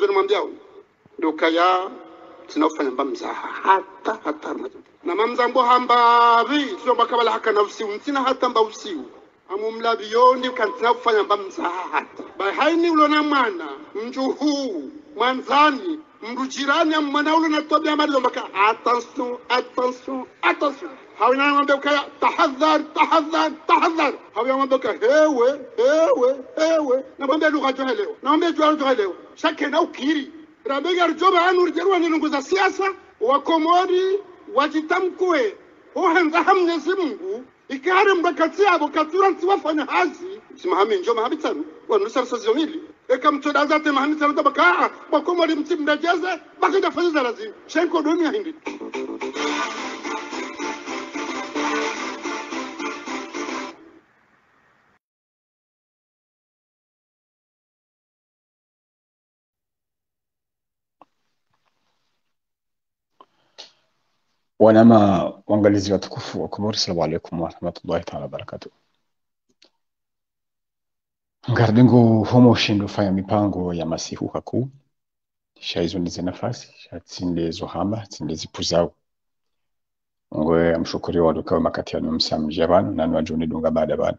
ndio mwambia ndio kaya tunafanya mzaha hata na mamzambo hamba vi sio bakabala haka nafsi mtina hata mba usiu amumlabi yondi kantina kufanya mzaha bai haini ulona mwana mjuhu mwanzani mrujirani mwana ulo na tobia mali mbaka attention hawina ngombe kaya tahadhar hawina ngombe kaya hewe na ngombe lugha johelewa na ngombe johelewa shakena ukiri rabega rjoba anu rjerwa nilunguza siasa wakomori wajitamkwe hohenza Mwenyezi Mungu ikare mbakati abo katura ntiwafanya hazi simahame njoma habitanu wanusar sozomili eka mtodaza te mahani sana baka wakomori mtimdajeze bakaja fanya lazima shenko dunia hindi wanama wangalizi watukufu wa Komori, assalamu alaikum wa rahmatullahi ta'ala barakatuh. Ngardingo homo shindo fanya mipango ya masihu haku shaizo nize nafasi shatsinde zohamba tsinde zipuzao ngwe amshukuri waduka makati ya msamji abantu nanu wajone dunga baada bana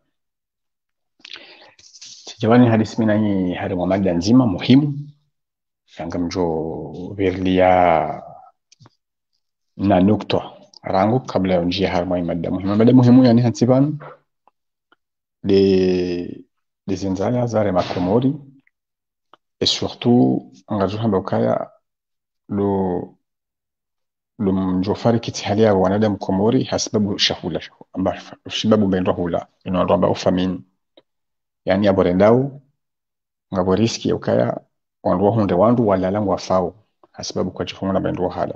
tijawani hadisi minanyi hari mada nzima muhimu yanga mjo verlia na nukta rangu kabla ya njia harma mada muhimu yani hatsibanu de zinzala zare makomori et surtout ngajuhamba ukaya lo mjofari kitihali ya wanadamu komori hasibabu shahula shibabu mbendo hula inaondoa ufamin yani aborendao ngaboriski ya ukaya wanduwa hunde wandu walalangu wafao hasibabu kwa jifunguna mbendo hala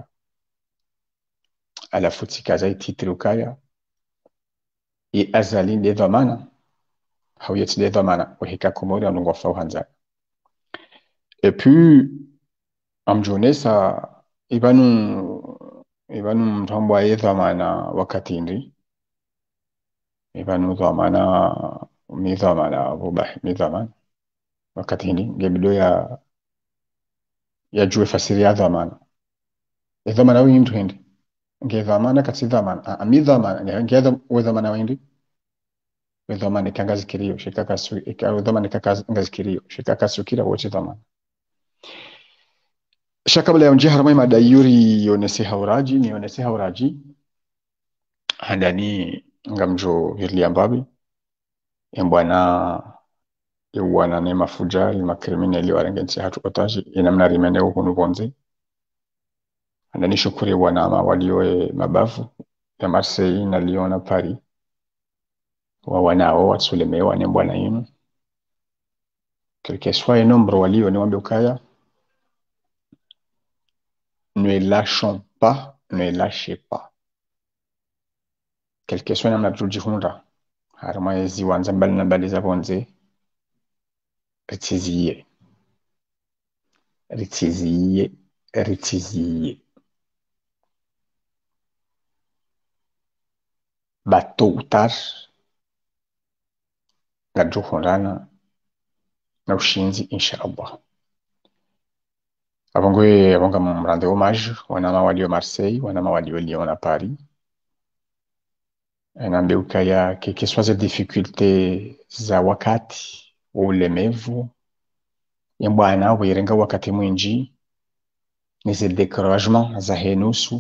alafu tikaza titri ukaya i azali de dhamana hawiyati de dhamana wahika komori wanungu wafao hanza et puis amjonesa ibanu mtambwa dhamana wakati ndi ibanu dhamana midhamana bubah midhamana wakati ndi gebido ya juwe fasiri ya dhamana dhamana windu hindi nge dhamana kasi dhamana midhamana nge dhamana windu dhamana kangazikirio shikakasu dhamana kangazikirio shikakasukira wote dhamana shakabla ya njihar mai madayuri yonese hauraji handani ngamjo hirli mbabi embwana yewana ne mafujali makriminali warengensi hatu otaji inamna rimene uhunu bonze handani shukuri wana walioe mabavu ya Marseille na Lyon na Paris wanao watsulemewa ne mbwana yinu quelque soit nombre walio ne wambe ukaya ne lâchons pas, ne lâchez pas. Quel que soit namna tujihunda harma yezi wanza mbali na mbali za bonze ritiziye bateau ou tard gajuhundana na ushinzi insha Allah. Abonga mrande hommage wanama walio Marseille wanama walio Lyon na Paris nambe ukaya que soit les difficultés za wakati ulemevu yembwana wirenga wakati mwinji nize découragement za henusu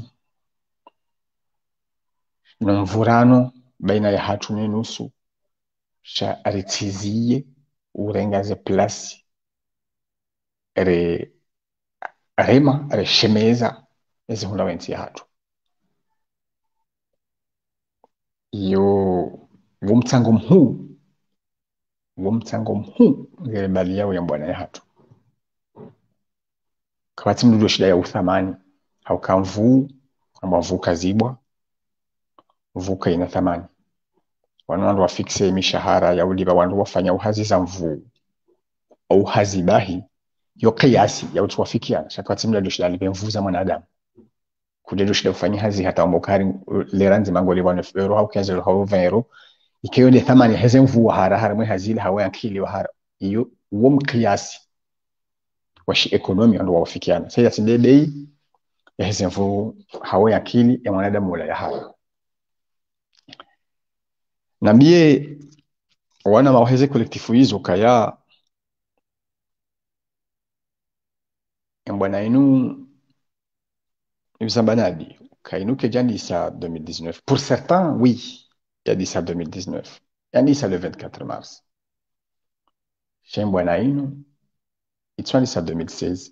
nomvurano baina ya hatu nenusu sha aritiziye urenga ze place rema reshemeza ezihunda wenzi hatu yo wumtsango mhu ngere bali yao ya mbwana ya hatu kabati mdudu shida ya uthamani haukamvu amba vuka zibwa vuka ina thamani wandu wafikse mishahara ya uliba wandu wafanya uhazi za mvu au hazibahi yo kiasi ya utuwafikia shakati mdudu shida libemvuza mwanadamu kudedo shida kufanya hazi hata mbokari leranzi mangoli wana euro au kenzo au 20 euro ikiyo de thamani heze mvu hara mwe hazili hawa akili wa hara iyo wom kiasi washi ekonomi ndo wafikiana sasa sidedei ya hizo hawe akili ya mwanadamu wala ya hawa na bie wana mawaheze kolektifu hizo kaya mbwana inu Ibzambanabi kainu ke jani sa 2019 pour certains oui il y a dit ça 2019 il y a dit ça le 24 mars chez mbwana inu itswani sa 2016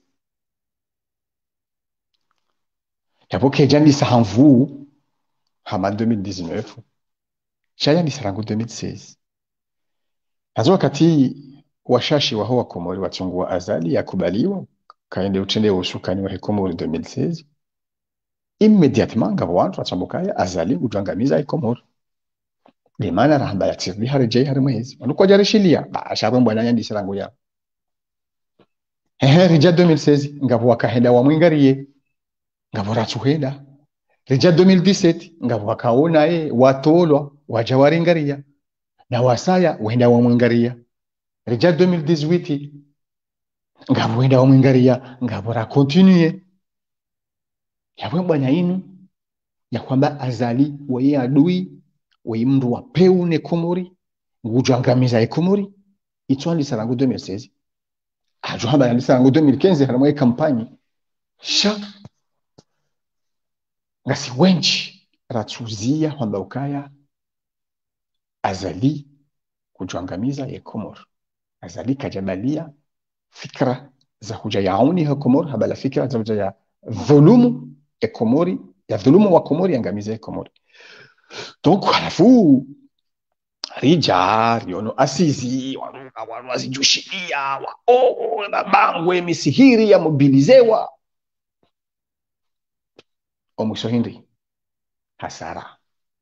yapo ke jani sa hanvu hama 2019 chaya ni sarangu 2016 hazo wakati washashi wa hoa komori wachungua azali yakubaliwa kaende utende usukani wa Komori 2016 immédiatement ngabo wantu wachambukaya azali ujangamiza Komori limana rahamba ya tirbi harejei harimwezi wanuko jarishilia bashabu mbwana yandi sarangu ya rija 2016 ngabo wakahenda wa mwingariye ngabo ratuhenda rija 2017 ngabo wakaona watolwa wajawaringaria na wasaya wenda wa mwingaria rija 2018 ngabo wenda wa mwingaria ngabo ra continue yawe bwana inu ya kwamba azali waye adui waye mndu wa peune Komori ngujangamiza Komori itwali sarangu 2016 ajuhamba ya sarangu 2015 haramwe kampani sha ngasi wenchi ratuzia kwamba ukaya azali kujangamiza Komori azali kajabalia fikra za kuja yauni Komori habala fikra za kuja ya dhulumu Komori ya dhulumu wa Komori angamiza Komori donc halafu rija riono asizi wanu wazijushilia wa mabangwe misihiri ya mobilizewa omwisho hindi hasara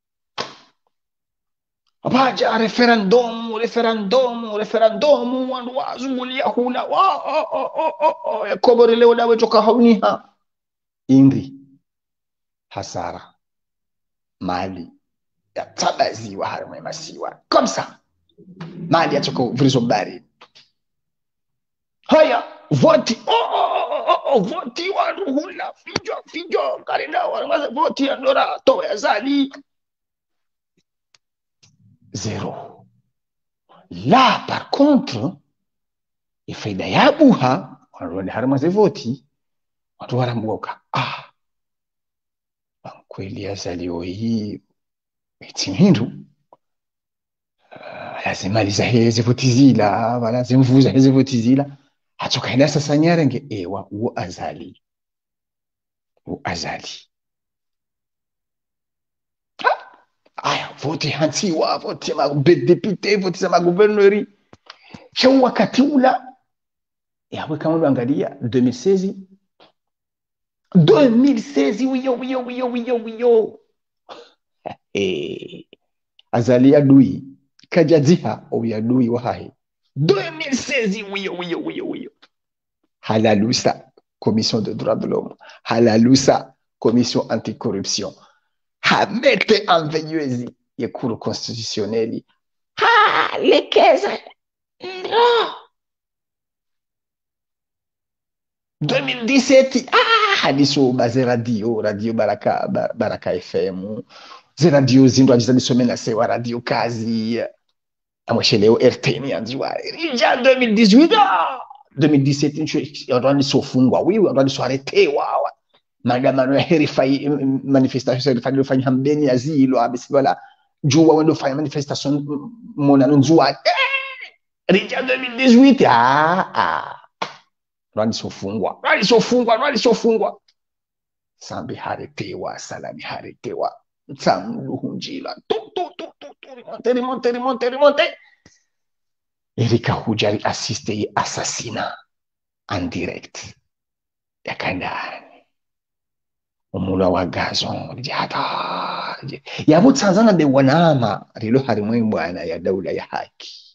abaja referendumu wandu wazungulia huna Komori leo dawe toka hauniha indi hasara mali ya tabaziwa harimwe masiwa komsa mali ya toko vrizo bari haya voti voti wanu hula fijo karina wanawaza voti ya nora towe ya zali zero la par contre ifaida ya buha wanu harimwe voti watu warambuka kweli azaliwa hii itimindu lazima liza votizila wala zimvuza votizila hatokaenda sasa nyarenge ewa uo azali aya vote hantiwa vote ma député vote za gouverneur shau wakati ula yawe kama unaangalia 2016 wiyo azali adui kajaziha au adui wahahi 2016 wiyo halalusa commission de droits de l'homme halalusa commission anticorruption hamete en veilleuse ya cour constitutionnelle lekeza no 2017 hadiso baze radio baraka FM ze radio zindo ajizalisomena sewa radio kazi amwesheleo RTN anziwa ija 2017 ndani sofungwa wiwe ndani soaretewa maandamano ya herifai manifestation herifai fanya hambeni azilo abisiwala juwa wendo fanya manifestation mona nzua ija 2018 ndani sofungwa sambi haretewa salami haretewa tsamluhunjila remonte Erika Hujari assiste assassinat en direct ya kandani umula wa gazon jata yabo tsanzana de wanama rilo harimwe bwana ya daula ya haki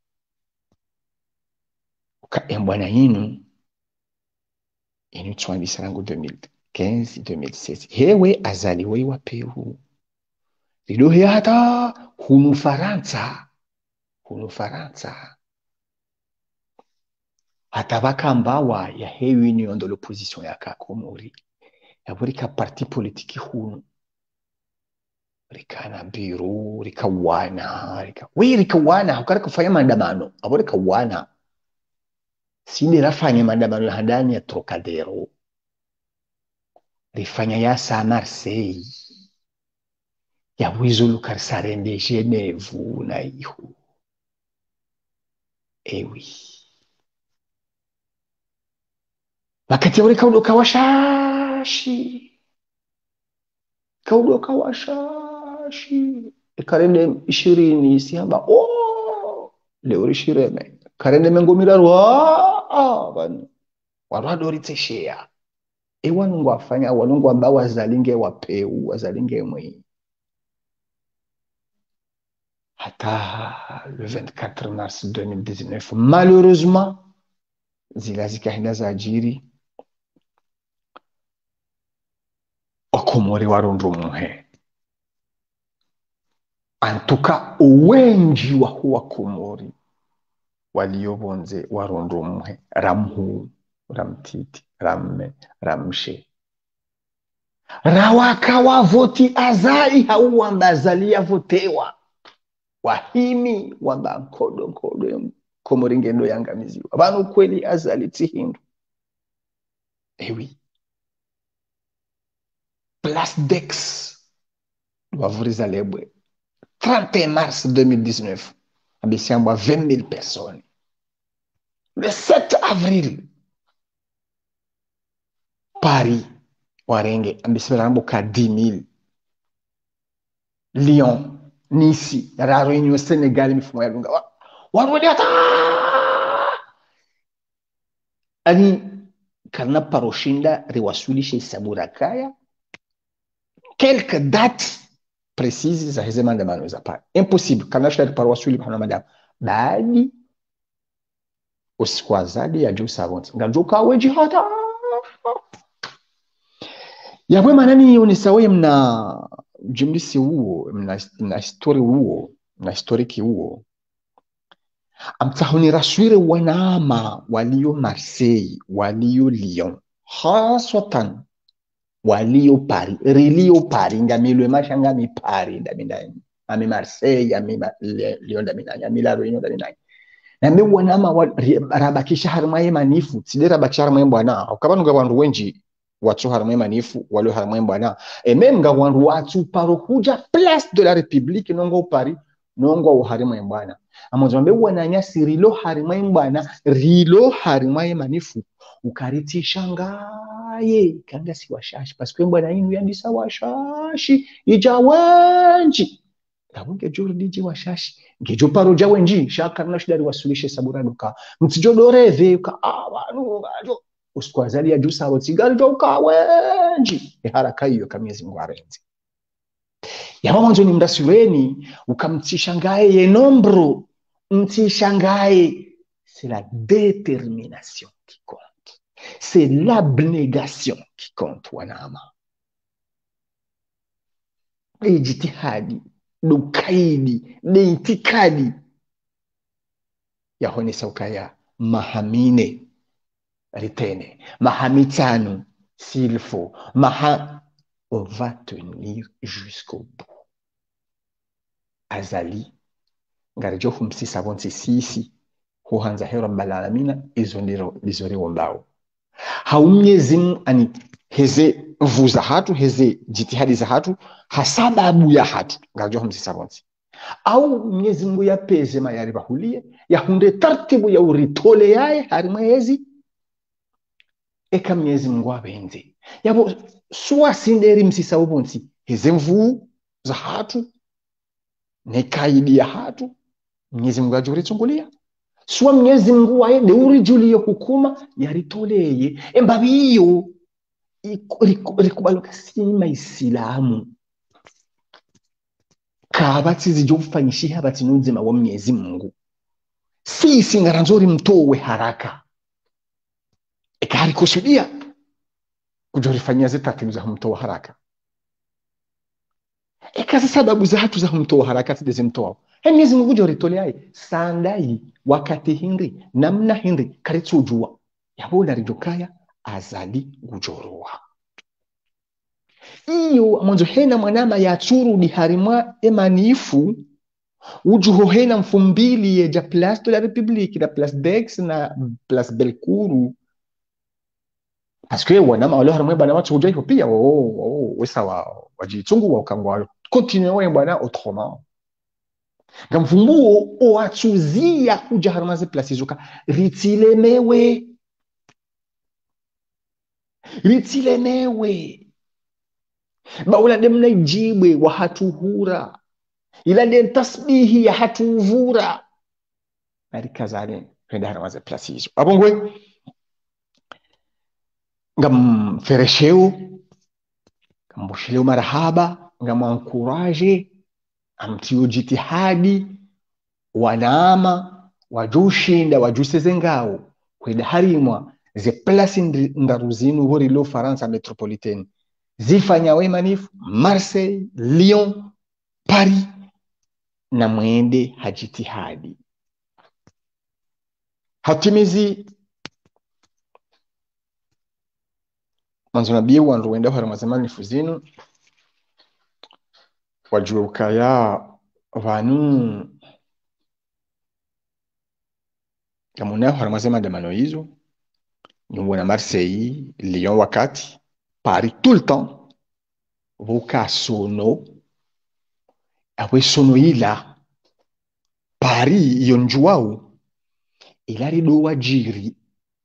ka bwana yinu inu twandi sarangu 2015-2016 hewe azaliwe wa Peru rilo hata hunu Faransa atabaka mbawa ya he union de l'opposition ya Komori ya burika parti politiki hunu rikana biro rikawana ukara kufanya maandamano abo rikawana sindi rafanya maandamano handani ya Trocadero rifanya ya sa Marseille ya wizulu karsarende Geneve na ihu ewi wakati ule kaudoka washashi karende 20 siamba leo rishireme karende mengomira banu waradoritseshea wanungu afanya wanungu ambao wazalinge wapeu wazalinge mwe hata le 24 mars 2019 malheureusement zikahenda za ajiri Wakomori warundu muhe antuka wengi wa huwa Komori waliobonze warundu muhe ramhu ramtiti ramme ramshe rawaka wa voti azai hauwa mbazalia votewa wahimi wamba nkodo Komori ngendo yangamiziwa banu kweli azali tihindu ewi Place d'Aix wavuriza lebwe 31 mars 2019 abisiambwa 20 000 personnes le 7 avril Paris warenge ambisirambo ka 10 000 Lyon Nice la Réunion Sénégal mifumo ya lunga warudi hata ani kana paroshinda riwasulishe saburakaya quelques dates précises za hizo maandamano za pale impossible kana shida parwasuli hana madam bali usikwazadi ya juu savant ngajoka weji hata yabwe manani yonisawe mna jimlisi huo mna story huo na historiki huo amtahuni raswire wanama walio Marseille walio Lyon haswatan walio Paris relio Paris ngamilwe mashanga mi Paris ndamindani ami Marseille ami Lyon ndamindani ami La Réunion ndamindani na mimi wanama rabakisha harmaye manifu sidera rabakisha harmaye bwana ukabanu gabantu wenji watu harmaye manifu walio harmaye bwana même gabantu watu paro kuja place de la République nongo Paris nongo harmaye bwana amazombe wananya sirilo harmaye bwana rilo harmaye manifu ukariti shangaye kanga si washashi parce que bwana inu yandisa washashi ijawanji kabunge jordiji washashi ngejo paro jawenji shaka na shidari wasulishe saburaduka mtijodoreve ka abantu bajo uskwazali ya jusa rotigari joka wenji haraka hiyo kamiezi ngwarenzi yaba mwanzo ni mdasiweni ukamtishangaye ye nombro mtishangaye c'est la détermination qui compte c'est l'abnégation qui compte wanama ijtihadi dukaidi deitikadi yahone saukaya mahamine ritene mahamitano s'il faut on va tenir jusqu'au bout azali ngarijo humsi sabonsi sisi huhanza hero mbalamina izondiro lizori wombao haumyezi ani heze vuza hatu heze jitihadi za hatu hasababu ya hatu ngarijo humsi sabonsi au Mwenyezi Mungu yapeze mayari bahulie yahunde taratibu ya uritole yae harimwezi eka Mwenyezi Mungu abenze yabo suwa sinderi msisa ubonsi heze mvu za hatu nekaidi ya hatu Mwenyezi Mungu ajuritsungulia suwa Mwenyezi Mungu wae deuri juliyo hukuma yaritoleye embabiyo rikubaluka sima Islamu kabati zijofanyishiha batinuzima wa Mwenyezi Mungu sisi ngaranzori mtowe haraka ekari kusudia kujorifanyia zitatibu za mtowe haraka kazi sababu za hatu za humtoa harakati de zimtoa Mwenyezi Mungu joritoleaye sandai wakati hindi namna hindi karitujua yabona rijokaya azali gujoroa iyo mwanzo hena mwanama ya churu di harimwa emanifu ujuho hena mfumbili ya Place de la République na Place d'Aix na Place Belcourt parce que wanama wale harimwa bana watu hujai pia wesawa wajitungu wa ukangwa continue bwana autrement ngamvumbuo oatsuzia kuja harimwa ze place zuka ritilemewe baula demna ijibwe wa hatuhura ila de tasbihi ya hatuvura ari kazale kwenda haramaze place hizo abongwe ngam feresheu ngambushileo marhaba ngamancourage amtio jitihadi wanaama wajushinda wajuseze ngao kwenda harimwa ze place ndaruzinu hori lo Faransa metropolitaine zifanya wemanifu Marseille, Lyon, Paris na mwende hajitihadi hatimizi manzo nabie wandu wenda haramazamani fuzinu wajue ukaya vanu kamuna haramazama damano hizo nyumbu na Marseille, Lyon wakati Paris tout le temps voka sono awe sono ila Paris yonjuau ilari do wajiri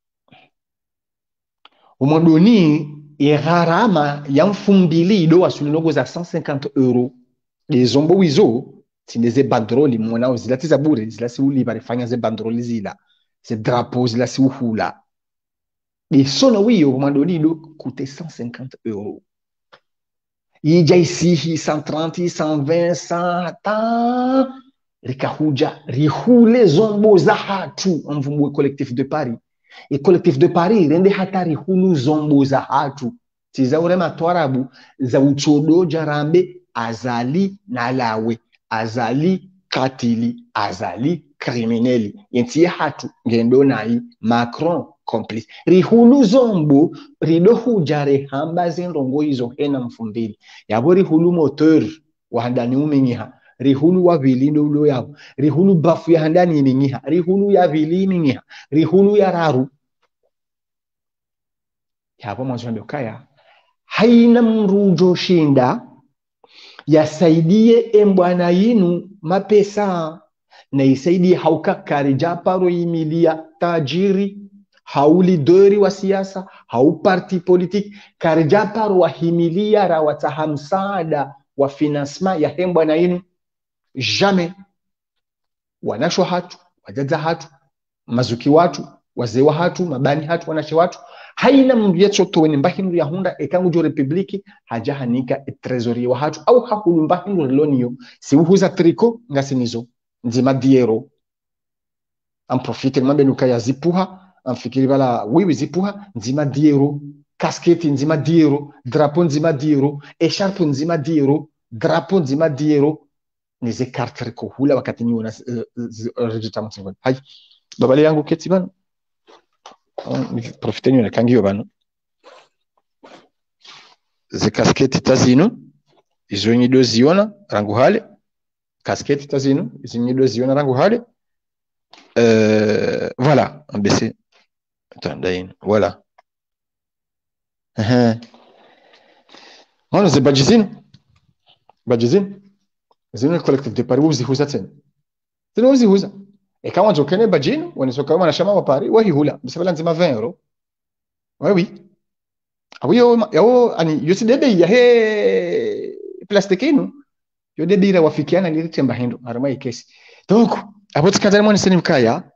umodoni gharama ya mfumbili do wasulinogo za 150 euros les zombo wizo tineze bandroli mwanao zilati za bure zilasi uli barifanya ze bandroli zila ze drapeaux zilasi uhula les sono wiyo umodoni do coûte 150 euros ija ici 130 120 100 ta rikahuja rihule zombo za hatu mvumbu collectif de Paris et collectif de Paris rende hatari hulu zombo za hatu tizaure matwarabu za uchodo jarambe azali na lawe azali katili azali crimineli yenti hatu ngendo nai Macron complice rihulu zombo rido hujare hamba zindongo hizo hena mfumbili yabo rihulu moteur wahandani umenyiha rihulu wa vilindo ulo yabo rihulu bafu ya handani imenyiha rihulu ya vili imenyiha rihulu ya raru yabo mwanzo kaya haina mrujo shinda yasaidie embwana yinu mapesa na isaidie haukakari japaro imilia tajiri haulidori wa siasa hau parti politique karjaparo wa himilia rawataha msaada wa financement ya hembwana yinu jamais wanasho hatu wajaza hatu mazuki watu wazee wa hatu mabani hatu wanashe watu haina mbietso toweni mbahindu ya hunda ekangu jo republiki haja hanika trésorier wa hatu au hakulu mbahindu loniyo si uhuza triko ngasinizo nzima diero am profite mambe nukaya zipuha amfikiri bala wiwi zipuha nzima diero casquette nzima diero drapeau nzima diero echarpe nzima diero drapeau nzima diero nize carte ko hula wakati ni una register mtsingo hai babale yangu keti bana profite ni nakangio bana ze casquette tazino izo nyido ziona rangu hale casquette tazino izo nyido ziona rangu hale voilà un BC attendez voilà on ze bajizin zino collectif de Paris uzihuza tena zino uzihuza kama jokene bajino wanisoka kama nashama wa Paris wahi hula bisabala nzima 20 euros oui awiyo yao ani yosidebe ya he plastikinu yo debira wafikiana lilitemba hindo harama ikesi donc abo tikadana mwana seni mkaya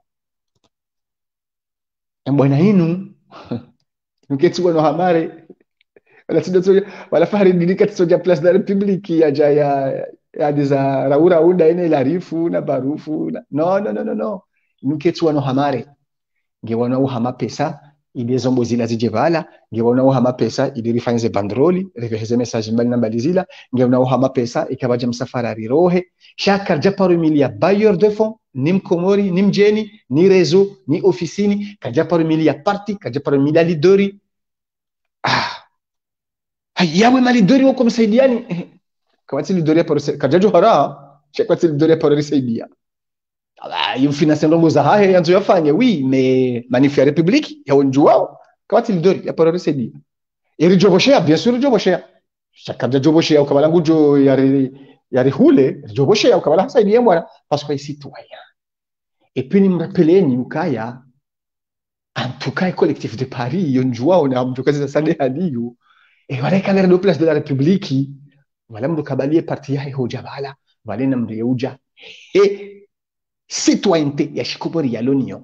mbona hinu nuketi wana hamare wala tidoto wala fahari didika tsoja Place de la République ya jaya ya diza raura unda ine larifu na barufu na no nuketi wana hamare nge wana uhama pesa ile zombo zila zijevala ngeona uhama pesa ili rifanye bandroli riveheze message mbali na mbali zila ngeona uhama pesa ikabaje msafara rirohe shaka japaru milia bailleur de fonds ni mkomori ni mjeni ni rezo ni ofisini kajaparu milia parti kajaparu milia lidori hayawe malidori wako msaidiani kawati lidori hapo kajaju hara shakati lidori hapo risaidia yu finance ndombo za hahe yanzo yafanye oui mais manif ya republique ya onjuao kawati lidori hapo risaidia iri joboshea bien sûr joboshea shakaja joboshea ukabala ngujo yari hule joboshea ukabala hasaidia bwana parce que citoyen et puis ni mrapeleni ukaya en tout cas collectif de Paris yonjuao na mjokazi za sande hadiyo et wale kamera do place de la République wala mdo kabalie parti yahe hoja bala wale na mreuja citoyenneté ya shikubori ya l'Union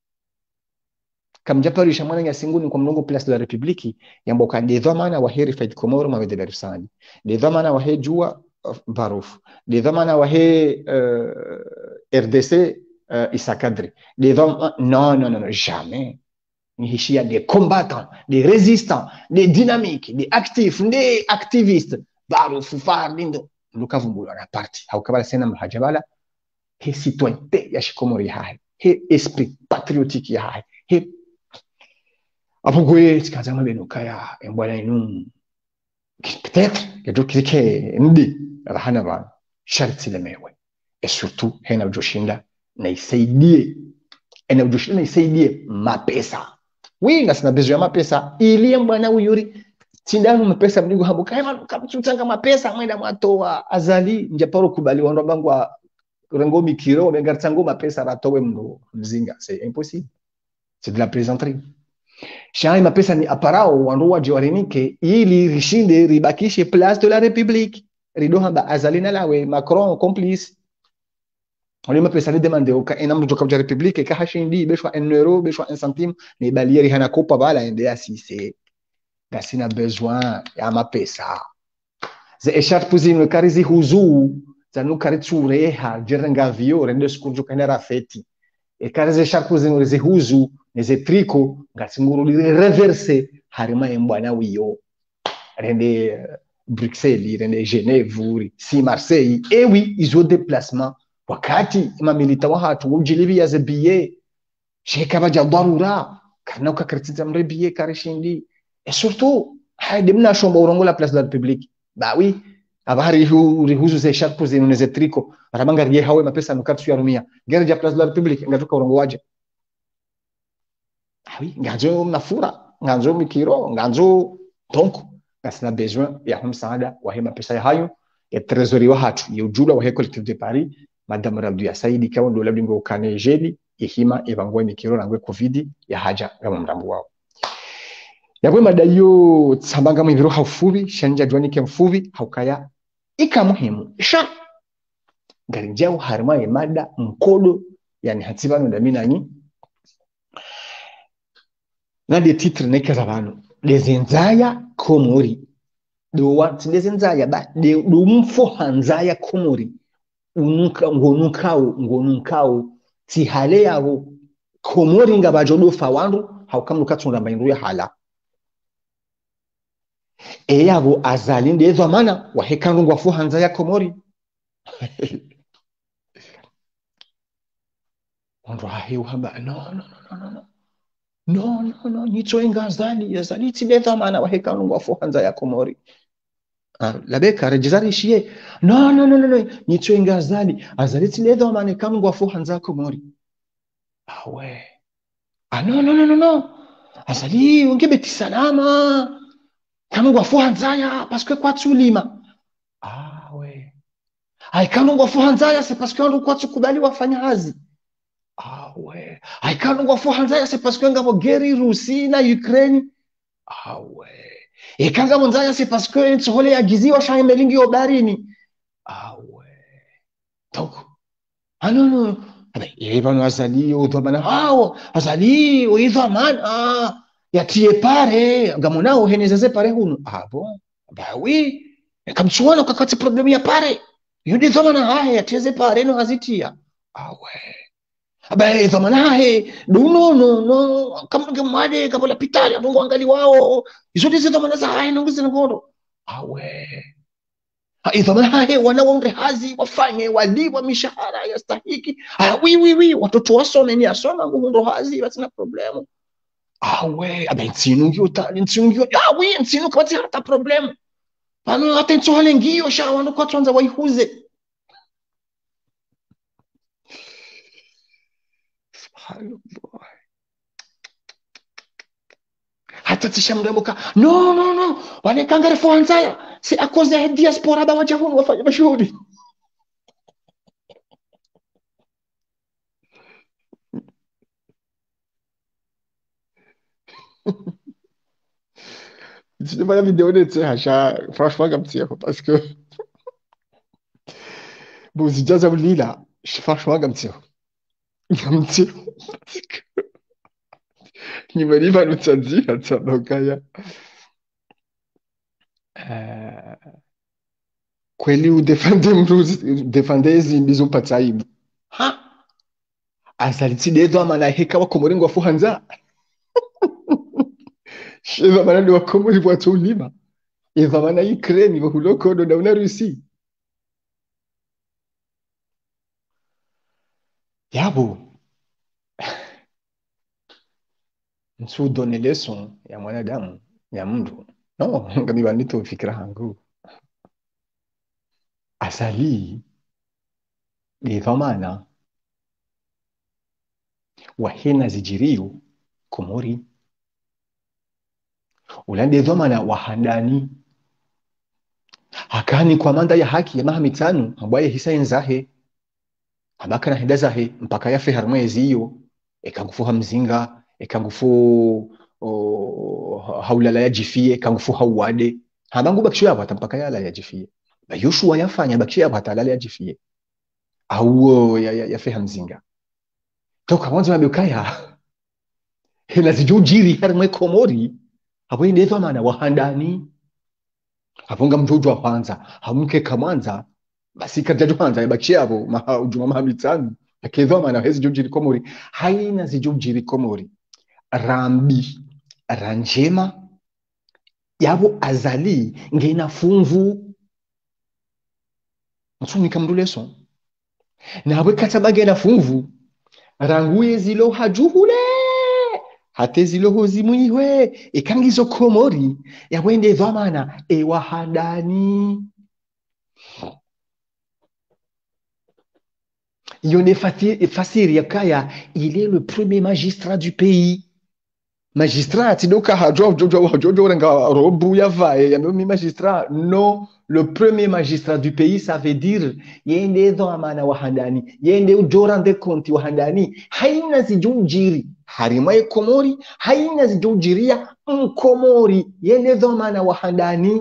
kam japari shamwana ya singuni kwa mlongo place de la République yamboka de dhamana wa heri faid komoro mawede bersani de dhamana wa he jua baruf de dhamana wa he RDC Issa Kadri de dhamana non jamais Nihishia des combattants, des résistants, des dynamiques, des actifs, des activistes. Baro fufar lindo. Luka vumbula na parti. Haukabala sena mhajabala. He citoyenneté ya shikomori hai. He esprit patriotique ya hai. He apogwe tikazama benuka ya mbwana inu. Peut-être que d'autres qui ndi rahana ba sharti lemewe. Et surtout hena ujoshinda na isaidie. Hena ujoshinda na isaidie mapesa. Winga sina bezo ya mapesa ili mbwana uyuri tindanu mapesa mnigo habuka hema kamchutanga mapesa mwenda mwatoa azali njaparo kubali wando bangwa rengo mikiro bengartango mapesa ratowe mno mzinga c'est impossible c'est de la plaisanterie shai mapesa ni aparao wando waje warenike ili rishinde ribakishe place de la République ridohamba azali na lawe Macron complice on mapesa ni demande oka enam joka ja République ka hashindi beshwa 1 euro beshwa 1 centime ni balieri hana kopa bala ende asise gasina besoin ya mapesa ze echat puzino karizi huzu zanu karitsure ha jerenga vio rende skurjo kanera feti e karizi echat puzino ze huzu neze triko gasinguru li reverse harima embwana wiyo rende Bruxelles rende Genève si Marseille et oui ils ont déplacement wakati mamilita wa hatu ujilibi ya zebiye sheka baja darura kana ukakritiza mrebiye karishindi et surtout haide mna shomba urongo la place de la République bah oui abari rihuzu ze sharp ze neze triko arabanga riye hawe mapesa nukatu ya rumia gerja place de la République ngatoka urongo waje ah oui ngajo mnafura ngajo mikiro ngajo donc kasina besoin ya humsaada wa hema pesa ya hayo ya trésorier wa hatu yujula wa collectif de Paris Madame Rabdu ya Saidi kwa ndo labda ngo kane jeli ihima ibangwe mikiro nangwe covid ya haja kama mrambo wao yabwe madayo tsambanga mwibiro haufubi shanja jwani ke mfubi haukaya ika muhimu sha garinjao harma mada mkodo yani hatibano ndamina nyi na de titre ne kazabano lezenzaya komori do wat lezenzaya ba de dumfo hanzaya komori unuka ngonukao tihale yabo komori ngabajodofa wandu haukamnuka tsunga maindu ya hala yabo azali ndezo mana wahekandu ngwafu hanza ya komori wandu hahe uhamba no nito inga azali tibezo mana wahekandu ngwafu hanza ya komori labeka rejizari shie no nito inga azali tibezo mana kanu ngwafu hanza ya komori awe no azali ungebeti salama kanu ngwafu hanzaya parce que kwa tulima ouais ai kanu ngwafu hanzaya c'est parce que ndo kwa tukubali wafanya hazi ouais ai kanu ngwafu hanzaya c'est parce que ngabo geri Rusi na Ukraine ouais e kanga monzaya c'est parce que ntshole yagiziwa shaemelingi yobarini ouais donc non Ibano azali udhamana hao azali udhamana yatie pare ngamonao henezeze pare hunu bon bah oui kamchuana kakati problème ya pare yudi dhamana haya yatieze pare no hazitia ouais abaye dhamana he duno no kama ngemade kabola pitali atongo angali wao izo ndizo dhamana za hai nongize ngondo awe idhamana he wanaonge hazi wafanye waliwa mishahara ya stahiki wi watoto wasome ni asoma ngundo hazi basina problemu awe abe nsinungio wi nsinu kabati hata problemu pano hata nsohale ngio sha wanu kwa tuanza waihuze subhanallah hata tishamremuka no wale kangare fuanzaya si akoze ya diaspora ba wajahunu wafanya mashuhudi c'est pas la vidéo de tu sais franchement comme ça parce que bon si déjà ça vous dit là franchement comme ça parce que nimelipa nutaji hata dokaya kweli udefende mruzi defende hizi ndizo pataibu ha asaliti dedo amana heka wa komoringo wa fuhanza shiva manani wa komori wa tulima eva mana Ukraine wa huloko ndo na una Rusi yabo nsu donne leson ya mwanadamu ya mtu no ngami banito fikira hangu asali dhamana wahina zijirio komori ulande dhamana wahandani hakani kwa manda ya haki ya mahamitanu ambaye hisa enzahe abaka na henda zahe mpaka yafe harmwezi hiyo ekangufuha mzinga ekangufu haulala ya jifie ekangufu hauwade habangu bakisho yabo mpaka yala ya jifie bayoshuwa yafanya bakisho yabo hatalala ya jifie au yafe hamzinga toka mwanzo mabukaya hela zijujiri harmwe komori abo indezo maana wahandani afunga mjojo wa kwanza hamke kamanza basi kajajo kwanza yabakisha abo ujuma mahamitanu akedhoma na hezi jujiri komori haina zijujiri komori rambi ranjema yabo azali ngena funvu msuni kamduleso na abo katabage na funvu ranguye zilo hajuhule hate zilo hozimuiwe ikangizo komori yabwende dhamana ewahadani Yone Fasiri Yakaya, il est le premier magistrat du pays. Magistrat, sidoka hajojo renga robu yavae, yami magistrat. Non, le premier magistrat du pays, ça veut dire yende dhamana wahandani, yende ujorande konti wahandani, haina zijunjiri, harimaye komori, haina zijunjiria mkomori, yende dhamana wahandani.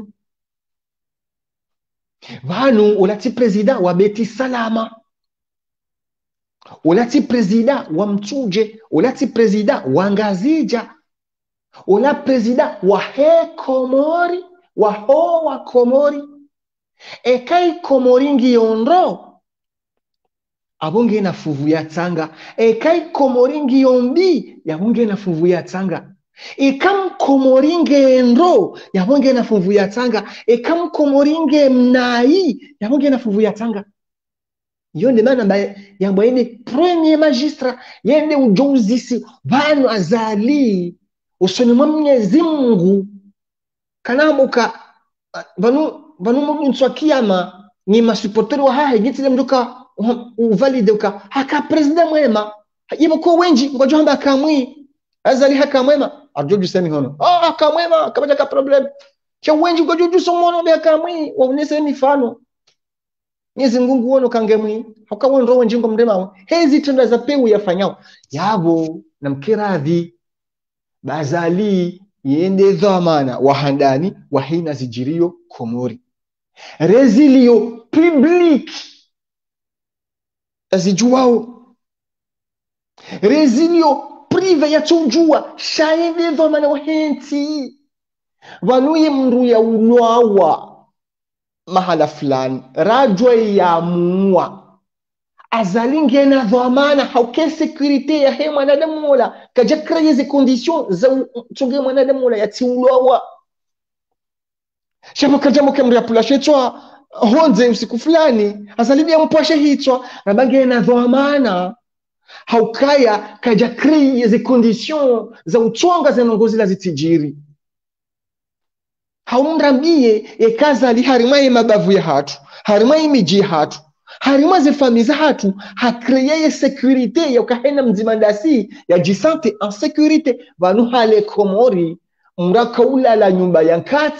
Vanu ulati president wa Beti Salama. Ulati presida wa Mtuje, ulati presida wa Ngazija, ula presida wa he Komori, wa ho wa Komori, ekai Komori ngiyonro, abunge na fuvu ya tanga, ekai Komori ngiyombi, yabunge na fuvu ya tanga, ekam Komori ngendro, yabunge na fuvu ya tanga, ekam Komori ngemnai, yabunge na fuvu ya tanga. Yonde mana yambo yende premier magistrat yende ujonzisi vanu azali usoni mwa Mwenyezi Mungu kanamuka vanu mtswa kiyama ni masupporter wa hahe gitile mduka uvalide uka haka president mwema yibo ko wenji ngojo hamba kamwi azali haka mwema arjoju semi hono haka mwema kabaja ka problem cha wenji ngojo somono be kamwi wa unese mifano Nyezi Mungu wono kangemwi hakawo roho njingo mrema hezi tenda za peu yafanyao yabo na mkiradhi bazali yende dhamana wahandani wahina zijirio komori rezilio public azijuao rezilio prive ya tujua shaende dhamana wahenti wanuye mndu ya unoawa mahala fulani rajwa ya muwa azalinge na dhamana hauke security ya he mwanadamu mola kaja kreye ze conditions za tunge mwanadamu mola yatiulwa shabo kaja mkemria pula shetwa honze usiku fulani azalini ya mpwashe hitwa na bange na dhamana haukaya kaja kreye ze conditions za utwanga za nongozi la zitijiri haumrambie ekaza ali harimai mabavu ya hatu harimai miji hatu harima zifamiza hatu hakreyeye securite ya ukahena mzimandasi ya jisante en securite vanu hale Komori mraka ulala nyumba ya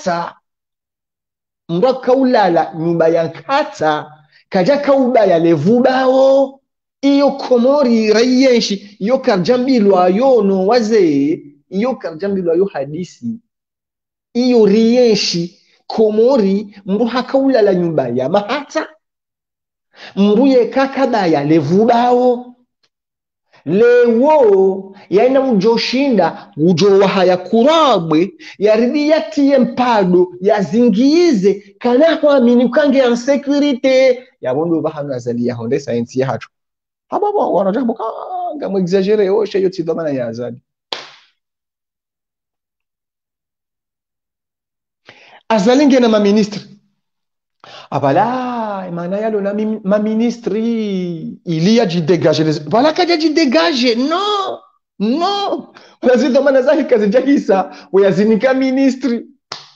nkata kaja kaubaya levubao iyo Komori rayenshi iyo karjambilwa yo no waze iyo karjambilwa yo hadisi iyo riyenshi Komori mruha kaulala nyumba ya mahata mruye kakabaya levubao lewo yaina mjoshinda ujo haya kurabwe yaridi yatie mpado yazingize kana kuamini kange ya security yabondo bahano azali ya honde science ya hatu hababo wanajabu kanga mu exagere oshe yo tidamana ya azali azalinge na maministri abala maana yalo na maministri ilia jidégage voilà kaja jidégage non lazima maana zahi kazi jahisa wayazinika ministri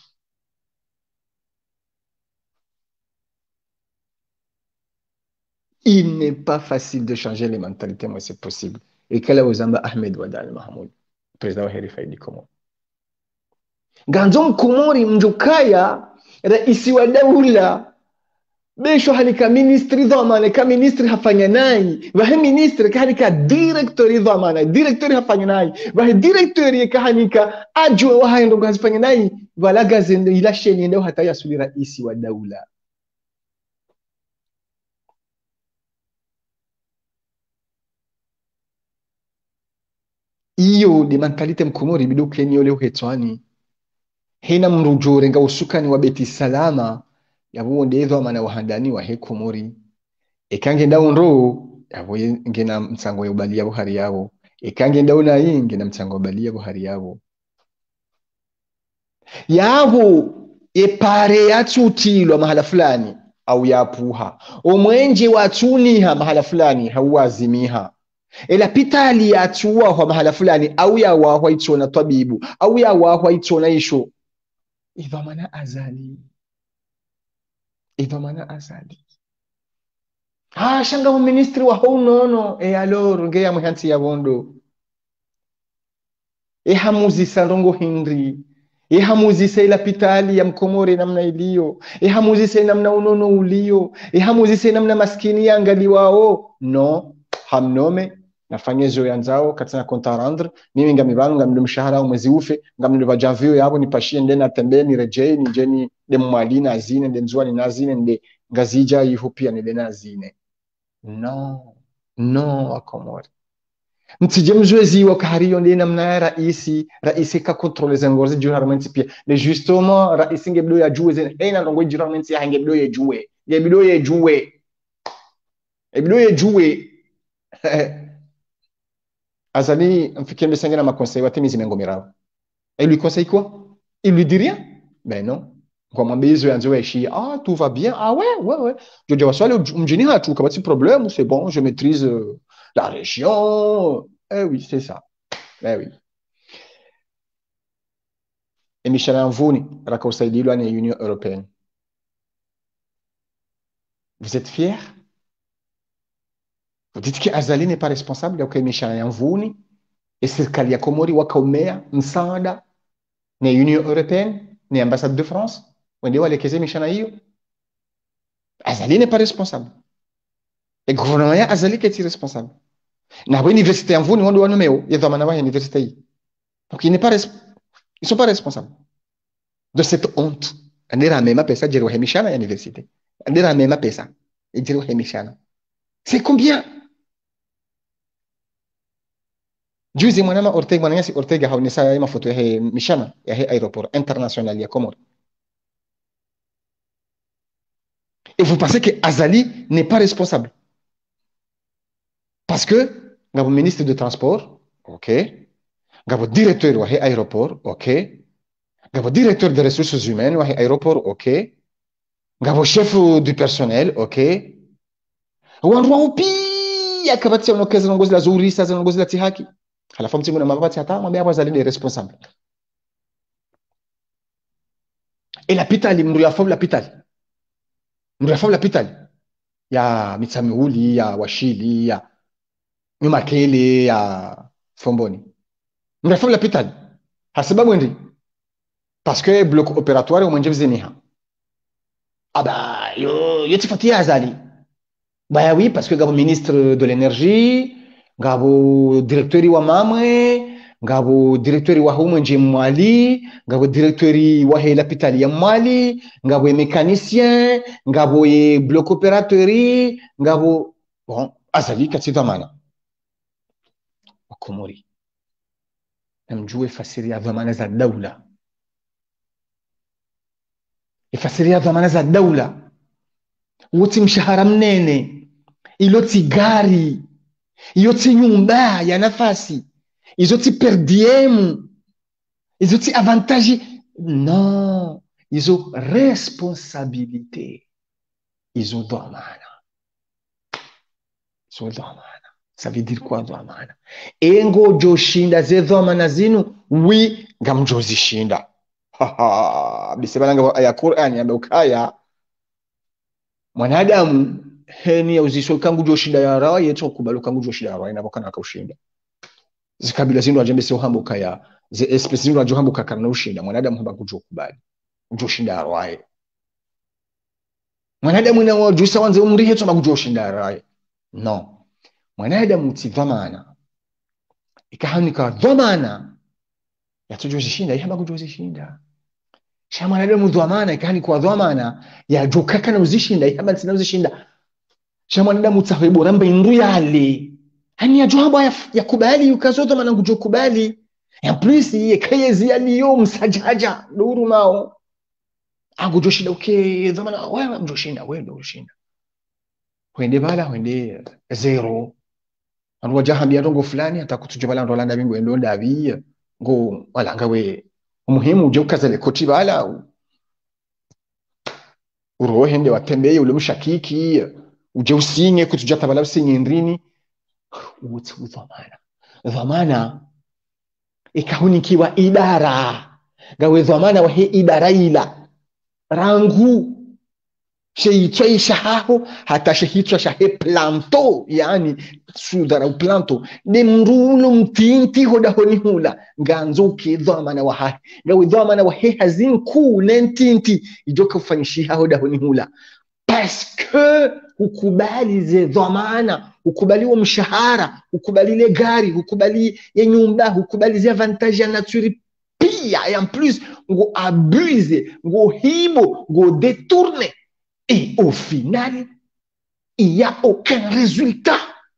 il n'est pas facile de changer les mentalités moi c'est possible et kala wazamba Ahmed Wadal Mahmoud président wa Herifa di Komoro ganzon Komori mjukaya raisi wa daula besho halika ministri dhamana ka ministri hafanya nai wahe ministri kahalika directori dhamana directori hafanya nai wahe directori kahalika ajwe wahe ndo hazifanya nai wala gazendo ila sheni ndio hata yasuli raisi wa daula iyo de mentalite Mkomori bidu kenyo leo hetwani hena mrujore nga usukani wa beti salama yabuo ndezwa mana wahandani wa he Komori ekange ndaundo yabo ngena msango yobali yabo hari yabo ekange ndauna yinge na msango yobali yabo hari yabo yabo epare yatutilwa mahala fulani au yapuha omwenje watuniha mahala fulani hauazimiha ela pitali yatuwa kwa mahala fulani au ya wahwa itona tabibu au ya wahwa itona isho idhamana azali shanga ministri wa honono aloro ngeya muhansi ya bondo hamuzi salongo hindri hamuzi sela pitali ya Mkomori namna iliyo hamuzi sela namna unono ulio hamuzi sela namna maskini yangali wao no hamnome nafanye zo yanzao katina konta rendre mimi ngamibanu ngamdu mshahara mwezi ufe ngamdu vajavio yabo nipashie ndena tembe ni rejei ni jeni de mwalina azine de nzwani nazine nde ngazija yihupia ni dena azine no Akomori mtije mzwezi wa kahariyo ndena mna raisi ka contrôler zengorzi juramente pia de justement raisi ngebdo ya juwe zene heina ndongo juramente ya ngebdo ye juwe azali mfikiri sengena ma conseil wate mizimengo mirao et lui conseille quoi il lui dit rien ben non kwa mwambizo yanzo yeshi tout va bien ouais je dis waswale mjini hatu kabati problème c'est bon je maîtrise la région oui c'est ça oui et Michel Anvouni rakausaidiwa na Union Européenne vous êtes fiers? Vous dites que Azali n'est pas responsable ya ukaimisha Anvouni et serikali ya Komori wakaumea msaada na Union Européenne ni ambassade de France wende walekeze mishana hiyo. Azali n'est pas responsable et gouvernement ya Azali qui est responsable na université Anvouni wando wanomeo ya dhamana wa université hii donc ils sont pas responsables de cette honte. Andira mema pesa jero hemishana ya université andira mema pesa jero hemishana c'est combien? Juzi mwanama Ortega mwananyasi Ortega haunisa ya mafoto ya mishana ya aéroport international ya Komoro. Et vous pensez que Azali n'est pas responsable? parce que ngabo ministre de transport ok ngabo directeur wa he aéroport ok ngabo directeur des ressources humaines wa he aéroport ok ngabo chef du personnel ok wandu wao pia kabati ya kazi ngozi la zuri sasa ngozi la tihaki halafu mtingu na mabati hata mwambie hapo zalinde responsable et l'hôpital mndu ya fomu l'hôpital ya mitsamihuli ya washili ya nyumakele ya fomboni mndu ya fomu l'hôpital hasababu ndi parce que bloc opératoire umwenje vzeniha aba yo tifatia azali bah oui parce que gabo ministre de l'énergie gabo directeur wa mamwe ngabo directeur wa umwenje mwali ngabo directeur wa he l'hôpital ya mwali ngabo e mécanicien ngabo e bloc opérateur ngabo bon azali katika maana wakomori namjue fasiri ya dhamana za daula ifasiria dhamana za daula wote mshahara mnene iloti gari iloti nyumba ya nafasi izoti per diem izoti avantage non izo responsabilité izo dhamana ça veut dire quoi dhamana engo joshinda ze dhamana zinu wi ngamjozishinda bisebalanga aya Qur'an ya ukaya mwanadamu heni ya uzisho kangu joshinda ya rawa yeto kubalo kangu joshinda ya rawa inabokana akaushinda zikabila zindu ajembe se uhambuka ya ze espèce zindu ajohambuka kana ushinda mwanadamu hamba kujokubali joshinda ya rawa mwanadamu na wajusa wanze umri heto magujoshinda ya rawa no mwanadamu ti dhamana ikahanika dhamana yatujoshinda ihamba kujoshinda shama mwanadamu dhamana ikani kwa dhamana ya jokaka na uzishinda ihamba sina uzishinda shama mwanadamu tsahibu ramba indu yale hani ya johaba ya kubali yukazo dhamana kujokubali en plus ye kayezi yaliyo msajaja duru mao agujoshinda okay dhamana wewe mjoshinda wewe ndio ushinda wende bala wende zero anu wajahambia ndongo fulani atakutujabala ndo landa bingu endo ndabi ngo walanga we umuhimu uje ukazale koti bala urohende watembeye ule mushakiki uje usinye kutujata bala usinye ndrini uti dhamana ikahunikiwa idara gawe dhamana wa he idara ila rangu sheitwa shahaho hata sheitwa shahe planto yani sudara planto de mrulo mtinti hoda honi hula nganzo ke dhamana wa hai gawe dhamana wa he hazin ku lentinti ijoka ufanyishiha hoda honi hula parce que ukubali ze dhamana ukubali wa mshahara ukubali le gari ukubali ya nyumba ukubali ze avantage ya nature pia et en plus ngo abuse ngo hibo ngo détourner. Et au final, il n'y a aucun résultat.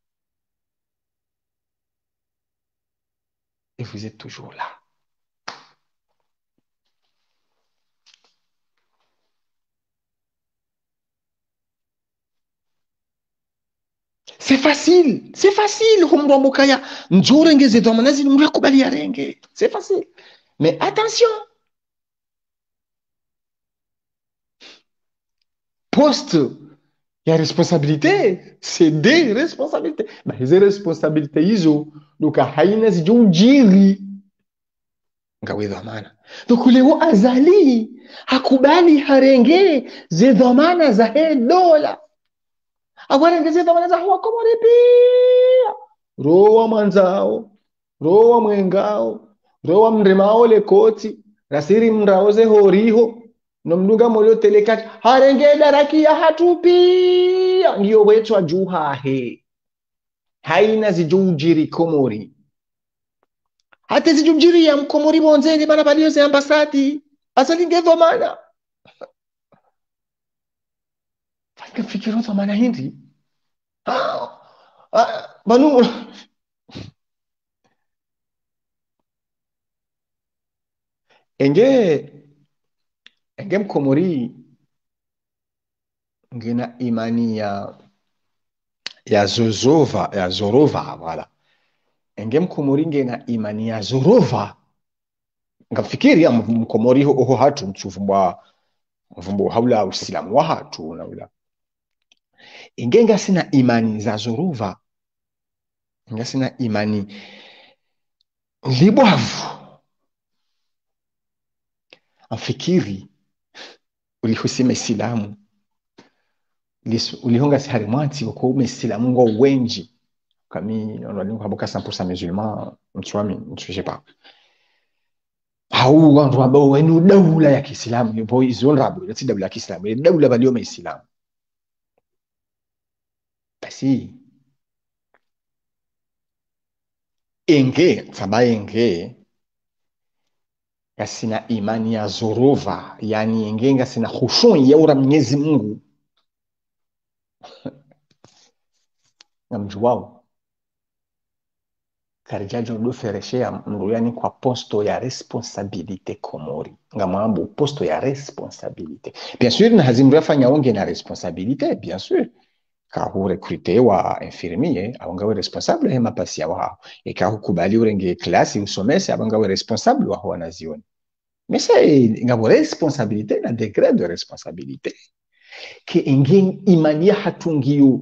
Et vous êtes toujours là. C'est facile. C'est facile. C'est facile. Mais attention. Poste, il y a responsabilité, c'est des responsabilités. Bah, hizo responsabilité hizo, donc haina zijunjiri. Ngawe dhamana. Donc leo azali, hakubali harenge, ze dhamana za he dola. Agora ze dhamana za huwa komore pia. Roa manzao, roa mwengao, roa mremao le koti, rasiri mraoze horiho. Nomdunga molio telekati harenge daraki ya hatupia ndio wetu ajuha he haina zijujiri komori hata zijujiri ya mkomori bonzeni bana balio ze ambasadi asalinge dhamana fanya fikiro dhamana hindi banu enge mkomori ngena imani ya ya zorova wala enge mkomori nge na imani ya zorova ngafikiri mkomori ho hatu mchuvumbwa mvumbo haula usilamu wa hatu na ula ingenga sina imani za zorova inga sina imani libwavu afikiri ulihusima islamu ulihonga sihari mwati uko umesilamu ngo wenji kami on haboka 100% musulman mtuami je sais pas hau wandu ambao wenu daula ya Kiislamu yupo izon rabu ya daula ya Kiislamu ile daula balio maislamu basi enge yasina imani ya zorova yani enge sina khushun ya ura Mwenyezi Mungu namjuwao karijajo do fereshea mndu yani kwa posto ya responsabilite komori ngamambo posto ya responsabilite bien sûr na hazimru yafanya onge na responsabilite bien sûr ka hu recruter wa infirmier abangawe responsable hema pasi ya wao eka hukubali urenge klasi usomese abangawe responsable wa wana zioni mais c'est ngabo responsabilité na degré de responsabilité ke ingin imania hatungiyo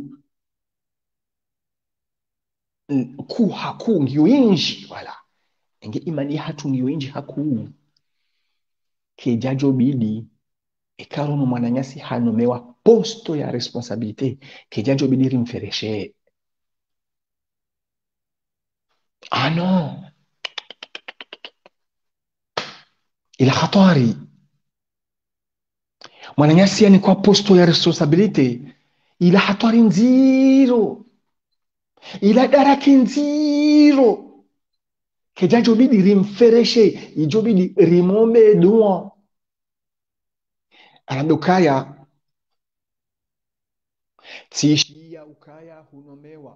ku haku ngiyo inji wala inge imani hatu ngiyo inji haku ke jajo bidi ekarono mwananyasi hanomewa posto ya responsabilite ke jajo bidi rimfereshe no ila hatari mwananyasi yani kwa posto ya responsabilite ila hatari nziro ila daraki nziro kejajo bidi rimfereshe ijo bidi rimombe duwa arambe ukaya tishia ukaya hunomewa